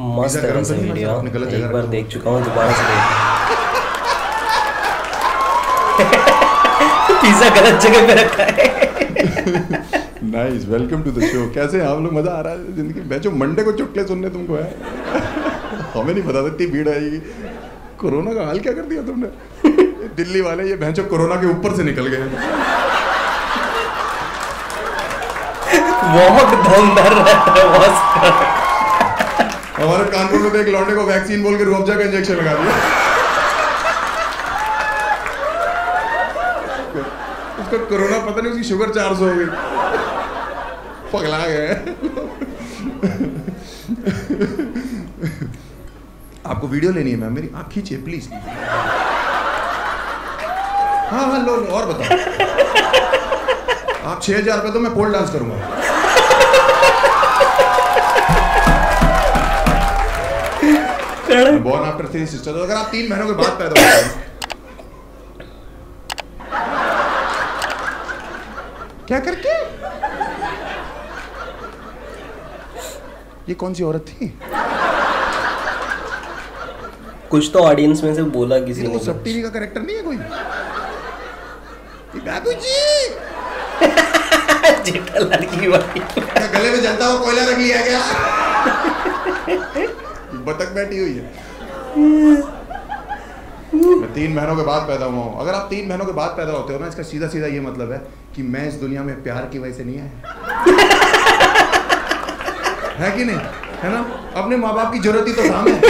मस्त है वैसे वीडियो, एक बार देख चुका हूँ, दोबारा से देख। पिज़्ज़ा गलत जगह पे रखा है। Nice, welcome to the show. कैसे हैं आप लोग? मजा आ रहा है जिंदगी में? जो मंडे को चुटकुले सुनने तुमको है। हमें नहीं पता था इतनी भीड़ आएगी। कोरोना का हाल क्या कर दिया तुमने? दिल्ली वाले ये भैंचो कोरोना के ऊपर से निकल गए। बहुत दमदार रहता है बॉस। हमारे कानपुर में तो एक लौंडे को वैक्सीन बोल के रूअफ़ज़ा का इंजेक्शन लगा दिया। उसको कोरोना पता नहीं, उसकी शुगर 400 हो गई। पगला गए। आपको वीडियो लेनी है मैम मेरी? आप खींचिए प्लीज। हाँ हाँ लो और बताओ। आप 6000 रुपये तो मैं पोल डांस करूंगा। Born after 3 sister. तो अगर आप 3 महीनों के बाद पैदा होते हैं, क्या करके? ये कौन सी औरत थी? कुछ तो ऑडियंस में से बोला किसी ने। वो सब टीवी का कैरेक्टर नहीं है कोई? बाबूजी। जेठालाल की भाई। क्या गले में जलता हुआ कोयला रख लिया क्या? बतख बैठी हुई है। मैं 3 महीनों के बाद पैदा हुआ हूँ। अगर आप 3 महीनों के बाद पैदा होते हो ना, इसका सीधा सीधा ये मतलब है कि मैं इस दुनिया में प्यार की वजह से नहीं आया। है कि नहीं? है ना? अपने माँ बाप की जरूरत ही तो था मैं।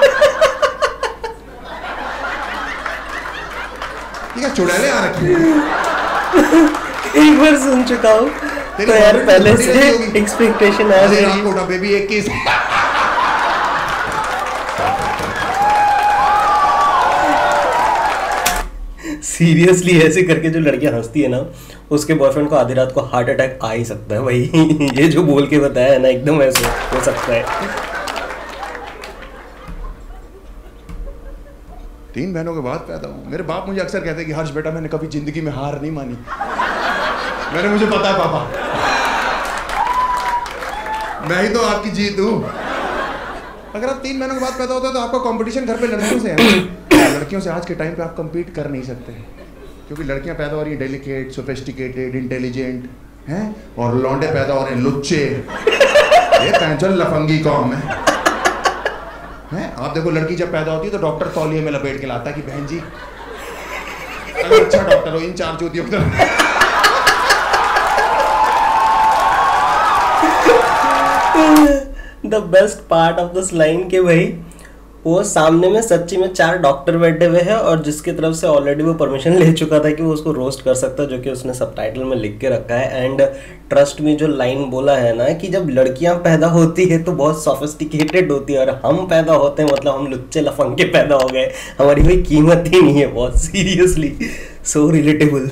क्या चुड़ैले आ रखी है? एक बार सुन चुका हूँ तो यार पहले से एक्सपेक्टेशन आ रही है। कोटा बेबी 21। सीरियसली ऐसे करके जो लड़कियां हंसती है ना, उसके बॉयफ्रेंड को आधी रात को हार्ट अटैक आ ही सकता है भाई। ये जो बोल के बताया है ना, एकदम ऐसे हो सकता है। 3 बहनों के बाद पैदा हूँ। मेरे बाप मुझे अक्सर कहते हैं कि हर्ष बेटा मैंने कभी जिंदगी में हार नहीं मानी। मैंने मुझे पता है पापा, मैं ही तो आपकी जीत हूँ। अगर आप 3 महीनों के बाद पैदा होते हो तो आपका कंपटीशन घर पे लड़कियों से है। लड़कियों से आज के टाइम पे आप compete कर नहीं सकते, क्योंकि लड़कियां पैदा हो रही हैं डेलिकेट, सोफिस्टिकेटेड, इंटेलिजेंट हैं, और लौंडे पैदा हो रहे हैं लुच्चे। ये पैंचल लफंगी कौम है। आप देखो, लड़की जब पैदा होती है तो डॉक्टर तौलिए में लपेट के लाता है कि बहन जी अगर अच्छा डॉक्टर हो, इन 4 चूतियों की तरह। The best part of this line के भाई, वो सामने में सच्ची में 4 डॉक्टर बैठे हुए हैं और जिसकी तरफ से ऑलरेडी वो परमिशन ले चुका था कि वो उसको रोस्ट कर सकता है, जो कि उसने सबटाइटल में लिख के रखा है। एंड ट्रस्ट में जो लाइन बोला है ना कि जब लड़कियां पैदा होती है तो बहुत सोफिस्टिकेटेड होती है और हम पैदा होते हैं मतलब हम लुच्चे लफंगे पैदा हो गए, हमारी कोई कीमत ही नहीं है। बहुत सीरियसली सो रिलेटेबल।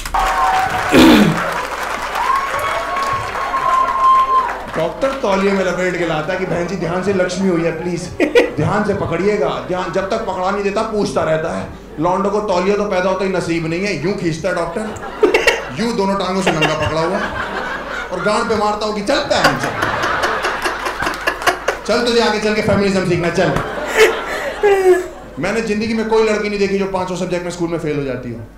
डॉक्टर तौलिए में लपेट के लाता है कि बहन जी ध्यान से, लक्ष्मी हुई है प्लीज ध्यान से पकड़िएगा। ध्यान, जब तक पकड़ा नहीं देता पूछता रहता है। लौंडो को तौलिया तो पैदा होता ही नसीब नहीं है, यूं खींचता है डॉक्टर, यूं दोनों टांगों से नंगा पकड़ा हुआ और गांड पे मारता हो कि चलता है चल, चल तुझे आगे चल के फेमिनिज्म सीखना चल। मैंने जिंदगी में कोई लड़की नहीं देखी जो 5 सब्जेक्ट में स्कूल में फेल हो जाती हो।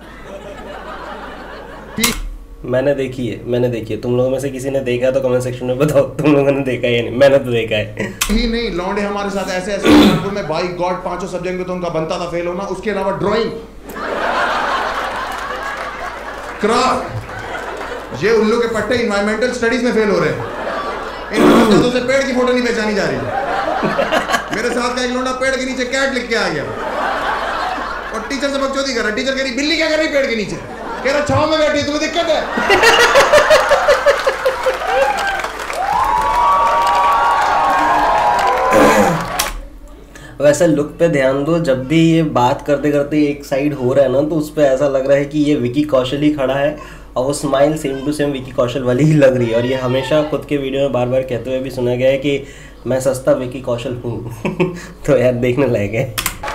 मैंने देखी है। तुम लोगों में से किसी ने देखा है तो कमेंट सेक्शन में बताओ तुम लोगों ने देखा है या नहीं। मैंने तो देखा है ही नहीं। लौंडे हमारे साथ ऐसे कानपुर में बाई गॉड 5 सब्जेक्ट में तो उनका बनता था फेल होना, उसके अलावा ड्राइंग, क्राफ्ट, ये उल्लू के पट्टे इन्वायरमेंटल स्टडीज में फेल हो रहे हैं। इन हाथों से पेड़ की फोटो नहीं पहचानी जा रही। मेरे साथ का एक लौंडा पेड़ के नीचे कैट लिख के आ गया और टीचर से बकचोदी कर रहा। टीचर कह रही बिल्ली क्या कर रही पेड़ के नीचे? कह रहा छांव में बैठी, तुम्हें दिक्कत है? वैसे लुक पे ध्यान दो, जब भी ये बात करते करते एक साइड हो रहा है ना तो उस पे ऐसा लग रहा है कि ये विकी कौशल ही खड़ा है और वो smile same to same Vicky Kaushal वाली ही लग रही है। और ये हमेशा खुद के वीडियो में बार बार कहते हुए भी सुना गया है कि मैं सस्ता विकी कौशल हूँ। तो यार देखने लायक है।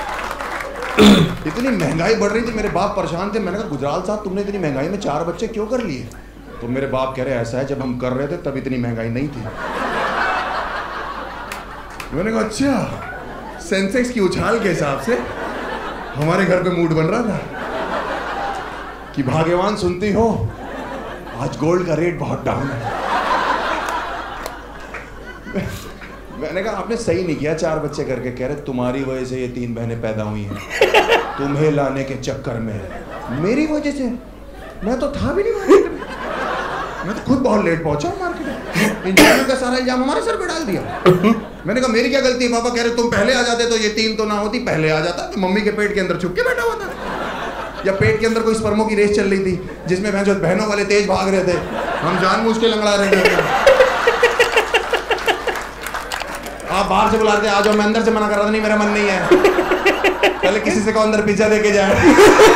इतनी महंगाई बढ़ रही थी, मेरे बाप परेशान थे। मैंने कहा गुजराल साहब तुमने इतनी महंगाई में 4 बच्चे क्यों कर लिए? तो मेरे बाप कह रहे ऐसा है, जब हम कर रहे थे तब इतनी महंगाई नहीं थी। मैंने कहा अच्छा, सेंसेक्स की उछाल के हिसाब से हमारे घर पे मूड बन रहा था कि भाग्यवान सुनती हो, आज गोल्ड का रेट बहुत डाउन है। मैंने कहा आपने सही नहीं किया 4 बच्चे करके। कह रहे तुम्हारी वजह से ये 3 बहनें पैदा हुई हैं, तुम्हें लाने के चक्कर में। मेरी वजह से? मैं तो था भी नहीं मार्केट में, मैं तो खुद बहुत लेट पहुंचा हूँ मार्केट में। इंजीनियर का सारा इल्जाम हमारे सर पे डाल दिया। मैंने कहा मेरी क्या गलती है पापा? कह रहे तुम पहले आ जाते तो ये 3 तो ना होती, पहले आ जाता तो मम्मी के पेट के अंदर छुप के बैठा हुआ था, या पेट के अंदर कोई स्पर्मों की रेस चल रही थी जिसमें बहनों वाले तेज भाग रहे थे, हम जानबूझ के लंगड़ा रहे थे। आप बाहर से बुलाते आ जाओ, मैं अंदर से मना कर रहा था नहीं मेरा मन नहीं है, पहले किसी से को अंदर पिज्जा देके जाए।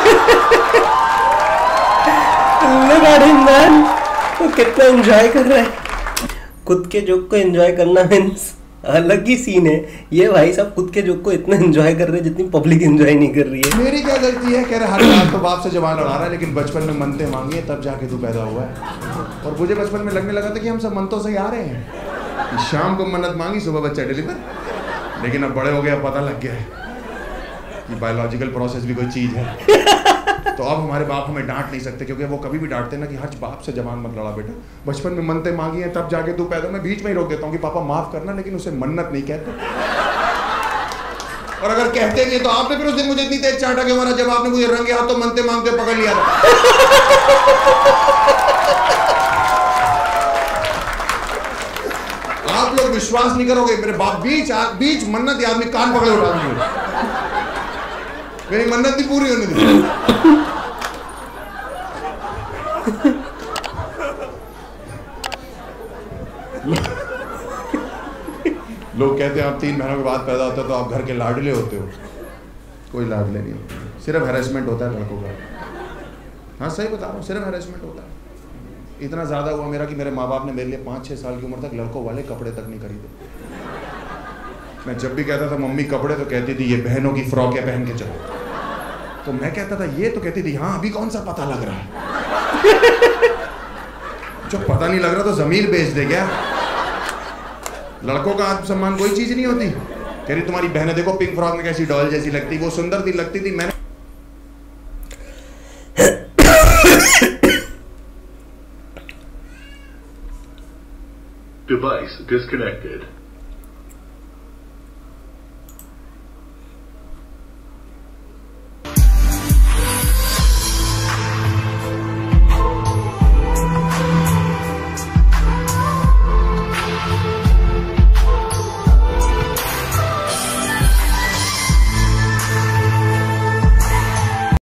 वो कितना एंजॉय कर रहा है खुद के जोक को। एंजॉय करना मीन्स अलग ही सीन है। ये भाई साहब खुद के जोक को इतना एंजॉय कर रहे हैं जितनी पब्लिक एंजॉय नहीं कर रही है। मेरी क्या गलती है? कह रहे हर बात तो बाप से जवान लड़ा रहा है, लेकिन बचपन में मनते मांगी है तब जाके तू पैदा हुआ है। और मुझे बचपन में लगने लगा था कि हम सब मनतों से ही आ रहे हैं। शाम को मन्नत मांगी, सुबह बच्चा डिलीवर। लेकिन अब बड़े हो गए, पता लग गया है कि बायोलॉजिकल प्रोसेस भी कोई चीज है। तो अब हमारे बाप हमें डांट नहीं सकते, क्योंकि वो कभी भी डांटते ना कि हर बाप से जवान मत लड़ा बेटा, बचपन में मन्नतें मांगी हैं तब जाके तू पैदा। मैं बीच में ही रोक देता हूँ कि पापा माफ करना, लेकिन उसे मन्नत नहीं कहते। और अगर कहते भी तो आपने फिर उस दिन मुझे इतनी तेज चाटा क्यों मारा जब आपने मुझे रंगे हाथों मन्नतें मांगते पकड़ लिया था। आप लोग विश्वास नहीं करोगे, मेरे बाप बीच मन्नत आदमी कान पकड़े उठा दिए, मेरी मन्नत नहीं पूरी होने दी। लोग कहते हैं आप 3 महीनों के बाद पैदा होते हो तो आप घर के लाडले होते हो। कोई लाडले नहीं होते, सिर्फ हैरेसमेंट होता है लड़कों का। हाँ सही बता रहा हूँ, सिर्फ हैरेसमेंट होता है। इतना ज़्यादा हुआ मेरा कि मेरे माँ बाप ने मेरे लिए 5-6 साल की उम्र तक लड़कों वाले कपड़े तक नहीं खरीदे। मैं जब भी कहता था मम्मी कपड़े, तो कहती थी ये बहनों की फ्रॉकें पहन के चलो। तो मैं कहता था ये, तो कहती थी हाँ अभी कौन सा पता लग रहा है। जो पता नहीं लग रहा तो जमीन बेच दे क्या? लड़कों का आत्मसम्मान कोई चीज नहीं होती। कह रही तुम्हारी बहनें देखो पिंक फ्रॉक में कैसी डॉल जैसी लगती, वो सुंदर थी, लगती थी। मैंने Device disconnected.